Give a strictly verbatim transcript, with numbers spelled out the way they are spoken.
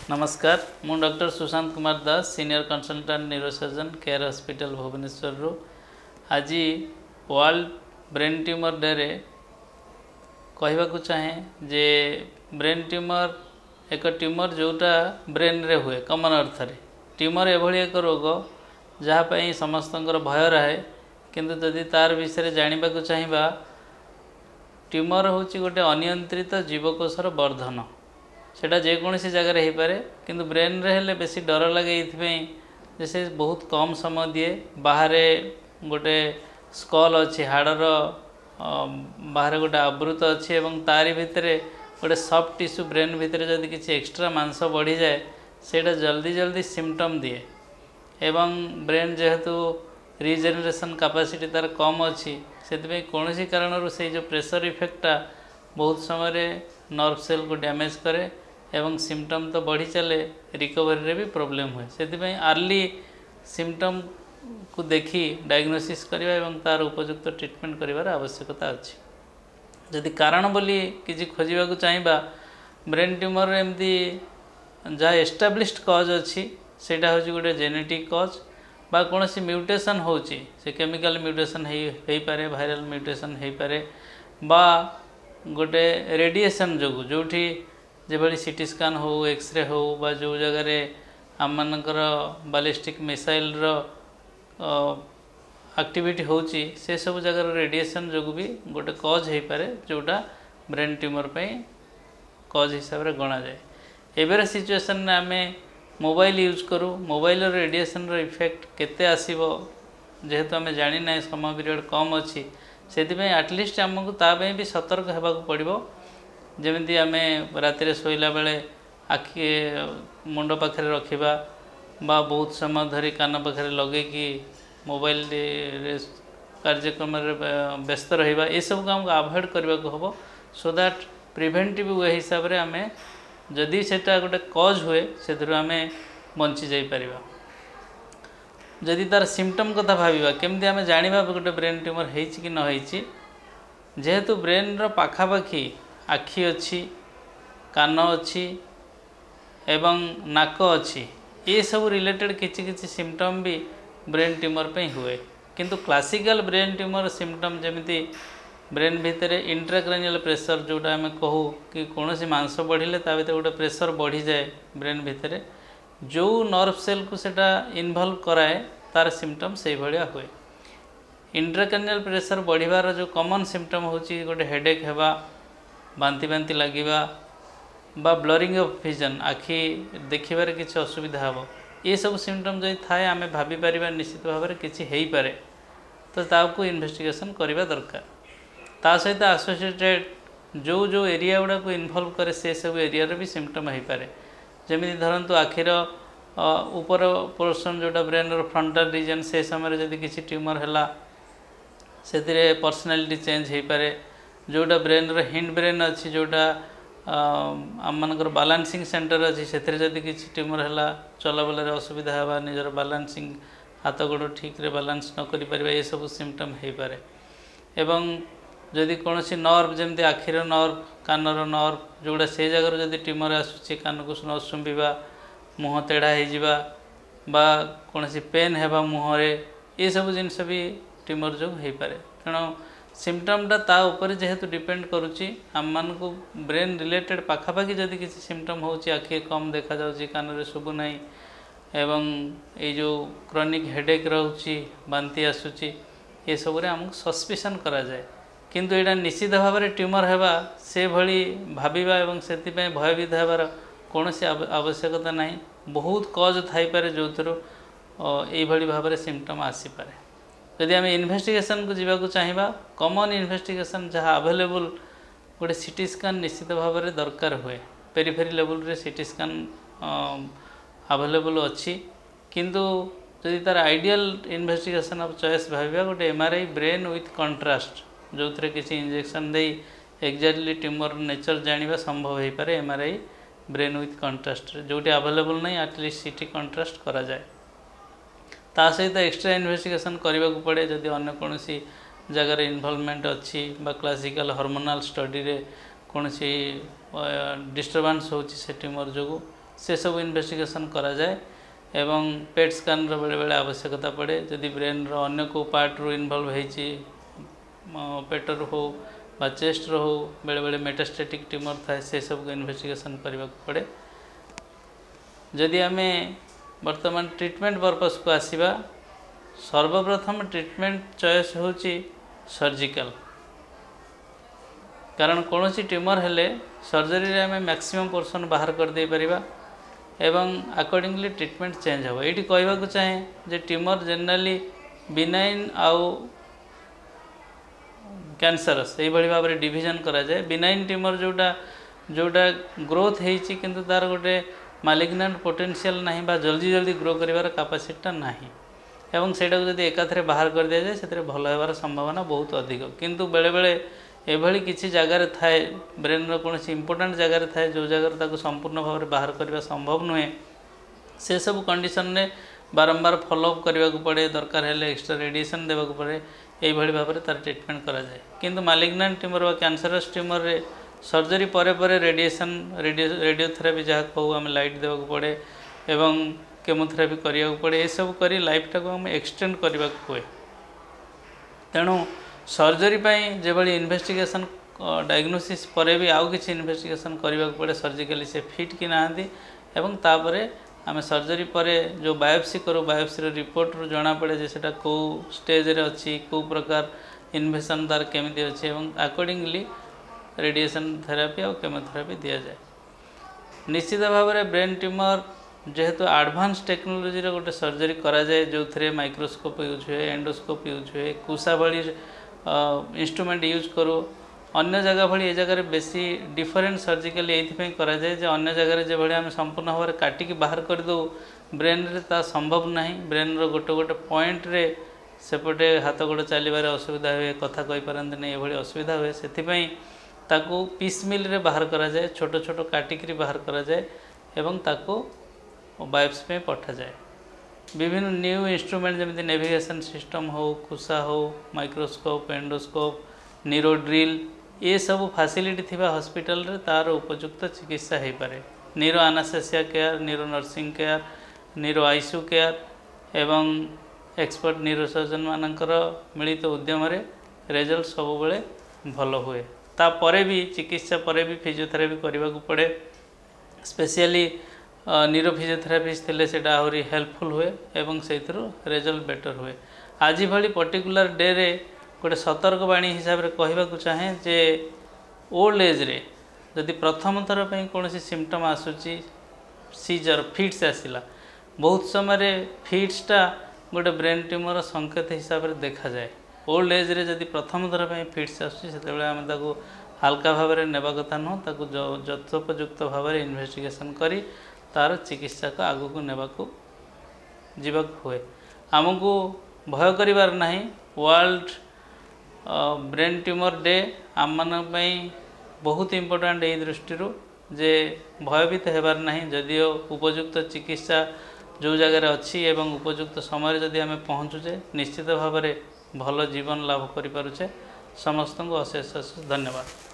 नमस्कार मु doctor Sushant Kumar Das senior consultant neurosurgeon care hospital Bhubaneswar रु आज वर्ल्ड ब्रेन ट्यूमर डे रे कहवा को चाहे जे ब्रेन ट्यूमर एक ट्यूमर जोटा ब्रेन रे हुए कमन अर्थ रे ट्यूमर एभली एक रोग जहाँपाई समस्तंकर भय रहे किंतु जदि तार विषय जानिबा को चाहिबा ट्यूमर होची गोटे अनियंत्रित जीवकोशर वर्धन सेटा जेकोसी जगह हो पारे किंतु ब्रेन रे हेले बेसी डर लगे ये से बहुत कम समय दिए बाहर गोटे स्कल अच्छी हाड़र बाहर गोटे आवृत अच्छी एवं तारी भितर गोटे सफ्ट टिश्यू ब्रेन भितर जदि किसी एक्स्ट्रा मांस बढ़ी जाए सेटा जल्दी जल्दी सिम्पटम दिए एवं ब्रेन जेहेतु रिजेनरेशन कैपेसिटी तार कम अच्छी से कौन कारण से जो प्रेशर इफेक्टा बहुत समय नर्व सेल को डैमेज करे एवं सिम्पटम तो बढ़ी चले रिकवरी रे भी प्रॉब्लम हुए से अर्ली सिम्पटम को देखी डायग्नोसिस करवा एवं तार उपयुक्त ट्रीटमेंट करिवार आवश्यकता अच्छी जदि कारण बोली किसी खोजा चाहिए ब्रेन ट्यूमर एमती जहाँ एस्टाब्लिश्ड कज अच्छी सेटा हूँ गोटे जेनेटिक कज बा कौन म्यूटेशन होची से केमिकल म्यूटेशन हो पारे वायरल म्यूटेशन हो पारे बा गोटे रेडिएशन जो जो जो सीटी स्कान हो एक्सरे हो बा जो जगह आम मानकर बालिस्टिक मिसाइल रो एक्टिविटी होची से सब जगह रेडिएशन जो भी गोटे कज हो पारे जोटा ब्रेन ट्यूमर पे कज हिसाब से गणा जाए एबेर सिचुएशन रे आमे मोबाइल यूज करूँ मोबाइल रेडिएशन रो इफेक्ट केते आसीबो जेहेतु आमे जानी ना समय पीरियड कम अच्छी से एटलिस्ट आमको ताप भी सतर्क होगा पड़ो जमी आम राति शोला बेले आखि मुंड पाखे रखा बा बहुत समय धरी कान पाखे लगे कि मोबाइल कार्यक्रम व्यस्त रहा ये सब को आमको अवॉइड करने को हम सो दैट प्रिवेंटिव वे हिसाब से आम जदि सेटा गोटे कज हुए से आम बंची जाई परिबा जदि तार सिम्पटम कथा भाविबा केमती आम जानिबा गोटे ब्रेन ट्यूमर होईछि कि न होईछि जेहेतु ब्रेन रो पाखापाखी आखि अच्छी कान अच्छी एवं नाक अच्छी ये सब रिलेटेड किछि किछि सिम्पटम भी ब्रेन ट्यूमर पे हुए किंतु क्लासिकल ब्रेन ट्यूमर सिम्पटम जमिति ब्रेन भितर इंट्राक्रैनियल प्रेशर जोटा आम कहू कि कौन मांस बढ़िले ता भीतर गोटे प्रेशर बढ़ी जाए ब्रेन भितर जो नर्व सेल को सेटा इन्वॉल्व कराए तार सिम्पटम से भाया हुए इंट्राक्रैनियल प्रेशर बढ़िबार जो कॉमन सिम्पटम होची गोटे हेडेक हेबा बांति बांति लगिबा बा ब्लरिंग ऑफ विजन आखि देखिबार किसी असुविधा हम ये सब सिम्पटम जो थाए आम भाभी पारिबा निश्चित भाव में किसी हो पारे तो ताको इन्वेस्टिगेशन करवा दरकार ता सहित एसोसिएटेड जो जो एरिया गुड़ा को इन्वॉल्व करे से सब एरिया भी सिम्पटम हो पारे जमी धरतु आखिर ऊपर पोर्शन जोटा ब्रेन रो फ्रंटल रीजन से समय जदि किसी ट्यूमर है से पर्सनालिटी चेंज हो पारे जोटा ब्रेन रो हिंड ब्रेन अच्छी जोटा आम मानकर बालांसिंग सेंटर अच्छी से जदि किसी ट्यूमर है चलाबल असुविधा होगा निजर बालांसिंग हाथ गोड़ ठीक रे बालांस न कर पारे ये सब सिम्पटम हो पारे एवं जदि कौन सी नर्व जमी आखिर नर्व कानर नर्व जोड़ा से जगह जदि ट्यूमर आसूँ कान को न शुंबा मुँह तेढ़ा होगा बा कौन सी पेन है मुहरे ये सब जिनस भी ट्यूमर जो हो पारे तेणु सिम्पटमटा ता ऊपर जेहेतु डिपेंड करुच्ची आम मान को ब्रेन रिलेटेड पाखापाखि जदि किसी सिम्पटम हो आखि कम देखा जाउची कान रे शुभु नहीं एवं ये जो क्रॉनिक हेडेक रोची बांति आसूची ये सब आमको सस्पिशन करा जाए किंतु यहाँ निश्चित भाव में ट्यूमर है से भली भाविबा एवं से भयभीत होबार कौन आवश्यकता नहीं बहुत कज थाईपे जो थ्रू ये भाव में सिम्पटम आसीपे जदि आम इन्वेस्टिगेशन को जीवा चाहिए कॉमन इन्वेस्टिगेशन जहाँ अवेलेबल गोटे सीटी स्कान निश्चित भाव में दरकार हुए पेरिफेरी लेवल रे सीटी स्कान अवेलेबल अच्छी किंतु जदि तार आइडियल इन्वेस्टिगेशन ऑफ चॉइस भाविबा गोटे एमआरआई ब्रेन विथ कंट्रास्ट जो थे किसी इंजेक्शन दे एक्जाक्टली ट्यूमर नेचर जानिबा संभव हो पारे एमआरआई ब्रेन विथ कंट्रास्ट जोटी अवेलेबल नहीं एटलिस्ट सीटी कंट्रास्ट करा जाए ता सहित एक्स्ट्रा इन्वेस्टिगेशन करने को पड़े जदि अन्य कौन जगार इन्वॉल्वमेंट अच्छी बा क्लासिकल हार्मोनाल स्टडी रे कौन डिस्टर्बान्स हो ट्यूमर जो से सब इन्वेस्टिगेशन करा जाए एवं पेट स्कान रो बेले बेले आवश्यकता पड़े जदि ब्रेन रो अन्य को पार्ट रो इन्वॉल्व होईची पेट रो हो बा चेस्ट रो हो बेले बेले मेटास्टेटिक ट्यूमर थाए से सब को इन्वेस्टिगेशन करबा पड़े। जदि आमे वर्तमान ट्रीटमेंट पर्पस को आसीबा सर्वप्रथम ट्रीटमेंट चॉइस होची सर्जिकल कारण कौन सी ट्यूमर हेले सर्जरी रे आमे मैक्सिमम पोर्शन बाहर कर दे परिबा एवं अकॉर्डिंगली ट्रीटमेंट चेंज हो। ये कहवा को चाहे जे ट्यूमर जनरली बिनाइन आउ कैंसरस यही भाव में डिविजन करा जाए। बिनाइन ट्यूमर जोटा जोटा ग्रोथ होती किंतु तार गोटे मालिग्नांट पोटेंशियल नहीं बा जल्दी जल्दी ग्रो करिवार कैपेसिटी नहीं एवं सेटा को जदि एकाथरे बाहर कर दिया जाए से भल होबार संभावना बहुत अधिक किंतु बेले बेले एभली किसी जगार थाए ब्रेन रो कौन इंपोर्टेंट जगार थाए जो जगार ताको संपूर्ण भाव में बाहर करने संभव नुहे से सब कंडीशन ने बारंबार फॉलोअप करने को पड़े दरकार है एक्स्ट्रा रेडिएशन देवा को पड़े यही भाव में तार ट्रीटमेंट करा जाए। किंतु मालिग्नांट ट्यूमर व कैंसरस ट्यूमर रे सर्जरी परे परे रेडिएशन रेडियो रेडियोथेरापी जहाँ कहू आम लाइट देवा को पड़े एवं केमोथेरापी करिया को पड़े ये सब करी लाइफ टाको आम एक्सटेंड करने को हुए। तेणु सर्जरी जो भाई इन्वेस्टिगेशन डायग्नोसिस पर भी आउ किसी इन्वेस्टिगेशन करने को पड़े सर्जिकली से फिट कि नहांती एवं तापरे आम सर्जरी पर जो बायोप्सी करूँ बायोप्सी रिपोर्ट रू जना पड़े जे सेटा को स्टेज रे अच्छी को प्रकार इन्वेशन तार केमिति अच्छी एवं अकॉर्डिंगली रेडिएशन थेरापी और केमोथेरापी दिया जाए। निश्चित भाव में ब्रेन ट्यूमर जेहेतु एडवांस टेक्नोलोजी रे गोटे सर्जरी करा जाए जो थे माइक्रोस्कोप यूज हुए एंडोस्कोप यूज हुए कुसा भाई इंस्ट्रूमेंट यूज करूँ अन्य जगह भाई ये जगह बेसी डिफरेंट सर्जिकल ये करा जाए जे अन्य जगह जो भाई आम संपूर्ण भाव में काटिकी बाहर कर दो ब्रेन रे ता संभव नहीं ब्रेन रो गोटे गोटे पॉइंट रे सेपटे हाथ गोड़ चलबार असुविधा हुए कथा कही पारती नहीं ये असुविधा हुए से ताकू पीस मिल रे बाहर करा जाए छोट छोट काटिकी बाहर करा जाए एवं ताकू बायोप्सी में पठा जाए। विभिन्न न्यू इंस्ट्रूमेंट जमी नेविगेशन सिस्टम हो कुसा हो माइक्रोस्कोप एंडोस्कोप न्यूरो ड्रिल ये सब फैसिलिटी थिबा हॉस्पिटल रे तार उपयुक्त चिकित्सा हो पारे। Neuro anaesthesia care neuro nursing care neuro ICU care एवं एक्सपर्ट न्यूरो सर्जन मानकर मिलित उद्यम रिजल्ट सब बेले भल हुए। तापरे भी चिकित्सा परे भी फिजियोथेरापी करने को पड़े स्पेशली न्यूरो फिजियोथेरापिस्ट थे से आहरी हेल्पफुल हुए एवं से रिजल्ट बेटर हुए। आज भाई पर्टिकुलर डे रे गोटे सतर्कवाणी हिसाब से कहवाक चाहे जे ओल्ड एज रे जदि प्रथम थर पर कौन सिम्पटम आसूची सीजर फिट्स आसला बहुत समय फिट्सटा गोटे ब्रेन ट्यूमर संकेत हिसाब से देखा जाए। ओल्ड एज रे जदि प्रथम थर पर फिट्स आसुचे आम ताको हल्का भाव में नेबा कथा नुह ताको यथोपयुक्त भाव में इन्वेस्टिगेशन करी तार चिकित्सा को आगू को नेबा को जीवा हुए। आमको भय करिवार नहीं वर्ल्ड ब्रेन ट्यूमर डे आम मान बहुत इम्पोर्टेंट यही दृष्टि जे भयभीत हेबार नहीं जदिओ उपयुक्त चिकित्सा जो जगह अच्छी एवं उपयुक्त समय जदि आम पहुँचुचे निश्चित भाव में भल जीवन लाभ करें। समस्त को अशेष अशेष धन्यवाद।